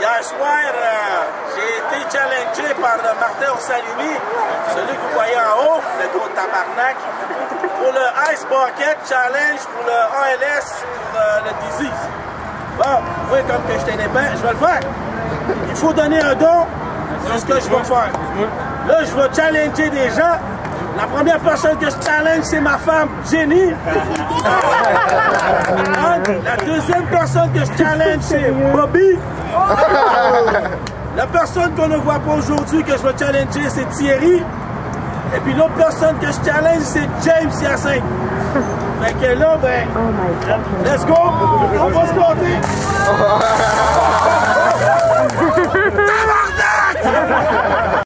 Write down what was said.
Hier soir, j'ai été challengé par Martin Orsalini, celui que vous voyez en haut, le gros tabarnak, pour le Ice Bucket Challenge, pour le ALS, pour le Disease. Bon, oui, comme que je t'ai épais, je vais le faire. Il faut donner un don, c'est ce que je vais faire. Là, je vais challenger des gens. La première personne que je challenge, c'est ma femme, Jenny. La deuxième personne que je challenge, c'est Bobby. La personne qu'on ne voit pas aujourd'hui que je vais challenger, c'est Thierry. Et puis l'autre personne que je challenge, c'est James Hyacinthe. Fait que là, ben, let's go, on va se compter.